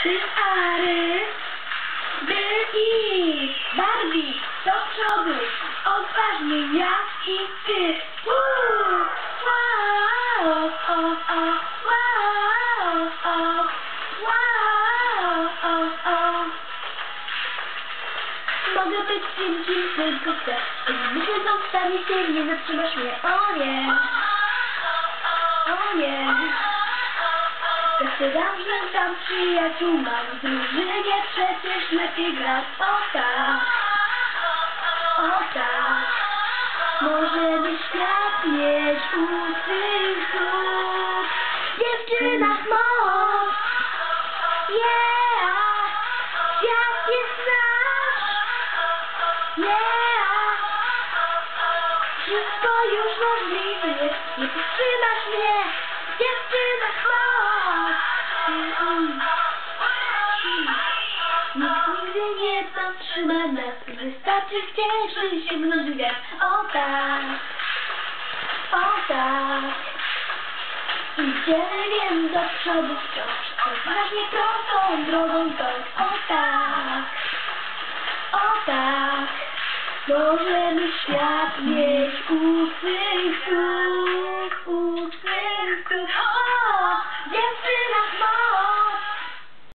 Ary, by i Barbie do przodu, odważnie ja i ty. Wow, o, o, wow, o, wow, o, o. Mogę być kim tylko chcę. Myślę, zostawić się, nie zatrzymasz mnie. O nie, o nie. Zaczynam, że tam przyjaciół mam. W drużynie przecież lepiej grać. O tak, o tak. Możemy świat mieć u swych stóp. Dziewczynach moc. Yeah, świat jest nasz. Yeah, wszystko już możliwe jest. Nie powstrzymasz mnie. Dziewczynach moc. Nikt nigdy nie zatrzyma nas. Wystarczy chcieć, by sięgnąć gwiazd. O tak, o tak. Idziemy więc do przodu wciąż. Odważnie prostą drogą to. O tak, o tak. Możemy świat mieć u swych stóp.